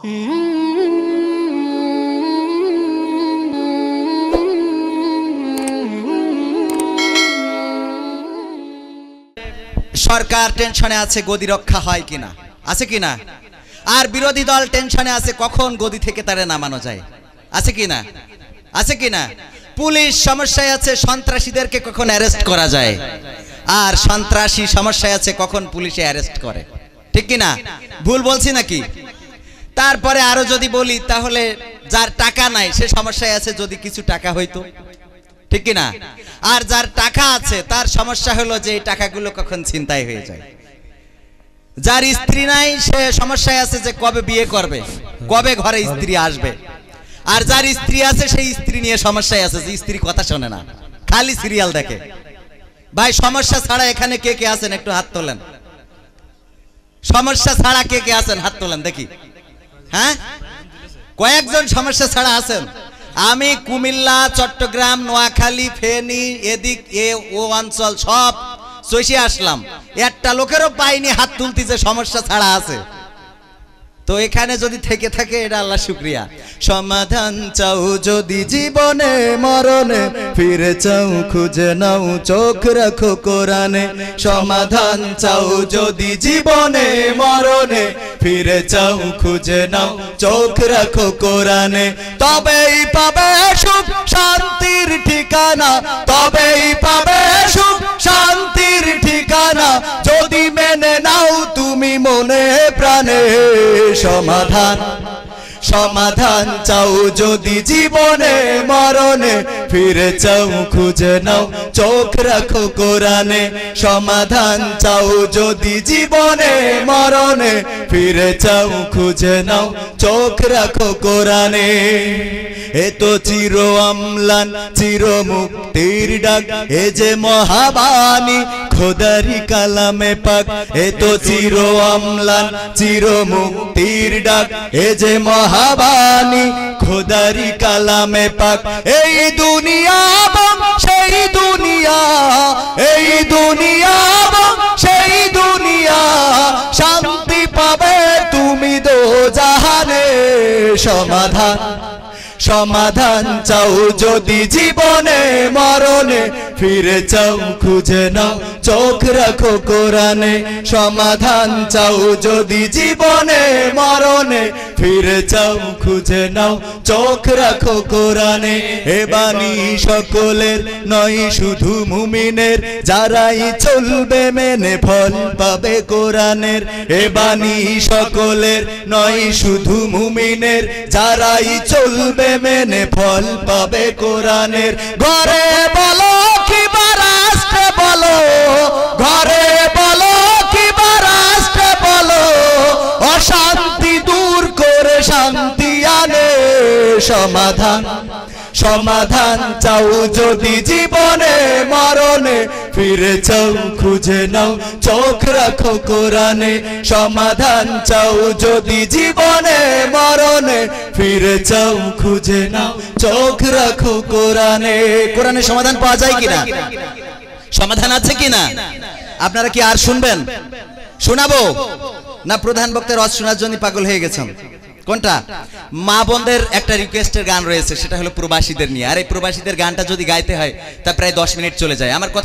সরকার টেনশনে আছে গদি রক্ষা হয় কিনা, আছে কিনা? আর বিরোধী দল টেনশনে আছে কখন গদি থেকে তারে নামানো যায়, আছে কিনা? আছে কিনা? পুলিশ সমস্যায় আছে সন্ত্রাসীদেরকে কখন অ্যারেস্ট করা যায়, আর সন্ত্রাসী সমস্যায় আছে কখন পুলিশে অ্যারেস্ট করে, ঠিক কিনা? ভুল বলছি নাকি? তারপরে আরো যদি বলি তাহলে যার টাকা নাই সে সমস্যায় আছে যদি কিছু টাকা হইতো, ঠিক কিনা? আর যার টাকা আছে তার সমস্যা হলো যে এই টাকাগুলো কখন ছিনতাই হয়ে যায়। যার স্ত্রী নাই সে সমস্যায় আছে যে কবে বিয়ে করবে, কবে ঘরে স্ত্রী আসবে। আর যার স্ত্রী আছে সেই স্ত্রী নিয়ে সমস্যায় আছে যে স্ত্রী কথা শোনে না, খালি সিরিয়াল দেখে। ভাই সমস্যা ছাড়া এখানে কে কে আছেন একটু হাত তোলেন। সমস্যা ছাড়া কে কে আছেন হাত তোলেন দেখি। হ্যাঁ, কয়েকজন সমস্যা ছাড়া আছেন। আমি কুমিল্লা, চট্টগ্রাম, নোয়াখালী, ফেনী এদিক ও অঞ্চল সব চষে আসলাম, একটা লোকেরও পাইনি হাত তুলতে যে সমস্যা ছাড়া আছে। তো এখানে যদি থেকে থাকে এটা আল্লাহ শুকরিয়া। সমাধান চাও যদি জীবনে মরণে, ফিরে চাও খুঁজে নাও চোখ রাখো কোরআনে। সমাধান চাও যদি জীবনে মরণে, ফিরে চাও খুঁজে নাও চোখ রাখো কোরআনে। তবেই পাবে সুখ শান্তির ঠিকানা, তবেই পাবে সুখ শান্তির ঠিকানা, যদি মেনে নাও তুমি মনে প্রাণে। সমাধান সমাধান চাও যদি জীবনে মরণে, ফিরে চাও খুঁজে নাও চোখ রাখো কোরআনে। সমাধান চাও যদি জীবনে মরণে, ফিরে চাও খুঁজে নাও চোখ রাখো কোরআনে। এ তো চির অম্লান চির মুক্তির ডাক, এ যে মহাবাণী খোদারি কালামে পাক। এ তো চির অম্লান চির মুক্তির ডাক, এ যে মহাবাণী খোদারি কালামে পাক। এই দুনিয়া সেই দুনিয়া, এই দুনিয়া সেই দুনিয়া, শান্তি পাবে তুমি দোজাহানে। সমাধান সমাধান চাও যদি জীবনে মরণে, ফিরে চাও খুঁজে নাও চোখ রাখো কোরআনে। সমাধান চাও যদি জীবনে মরণে, ফিরে চাও খুঁজে নাও চোখ রাখো কোরআনে। এ বাণী সকলের নয় শুধু মুমিনের, যারাই চলবে মেনে ফল পাবে কোরআনের। এ বাণী সকলের নয় শুধু মুমিনের, যারাই চলবে মেনে ফল পাবে কোরআনের। ঘরে বলো কিবা রাষ্ট্রে বলো, ঘরে বলো কিবা রাষ্ট্রে বলো, অশান্তি দূর করে শান্তি আনে। সমাধান সমাধান চাও যদি জীবনে মরণে, ফিরে চাও খুঁজে নাও চোখ রাখো কোরআনে। সমাধান চাও যদি জীবনে মরণে, ফিরে চাও খুঁজে নাও চোখ রাখো কোরআনে। কোরআনে সমাধান পাওয়া যায় কিনা? সমাধান আছে কিনা? আপনারা কি আর শুনবেন? শোনাবো না প্রধান বক্তার রস শোনার জন্য পাগল হয়ে গেছেন? কোনটা? মা বোনদের একটা রিকোয়েস্টের গান রয়েছে, সেটা হলো প্রবাসীদের নিয়ে। আর এই প্রবাসীদের গানটা যদি গাইতে হয় তা প্রায় 10 মিনিট চলে যায়। আমার কথা